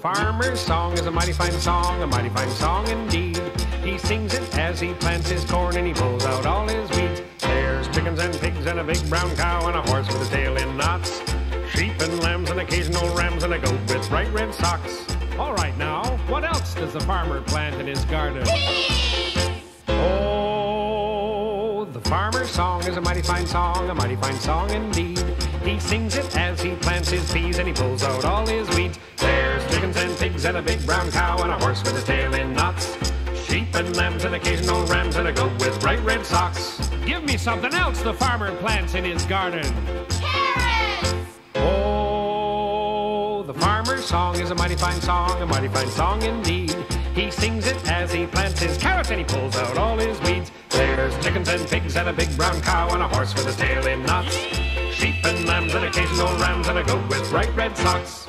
farmer's song is a mighty fine song indeed. He sings it as he plants his corn and he pulls out all his weeds. There's chickens and pigs and a big brown cow and a horse with his tail in knots. Sheep and lambs and occasional rams and a goat with bright red socks. All right now, what else does the farmer plant in his garden? Oh, the farmer's song is a mighty fine song indeed. He sings it as he plants his peas and he pulls out all his weeds. There's chickens and pigs and a big brown cow and a horse with his tail in knots. Sheep and lambs and occasional rams and a goat with bright red socks. Give me something else the farmer plants in his garden. Carrots! Oh, the farmer's song is a mighty fine song indeed. He sings it as he plants his carrots and he pulls out all his weeds. There's chickens and pigs and a big brown cow and a horse with his tail in knots. Sheep and lambs and occasional rams and a goat with bright red socks.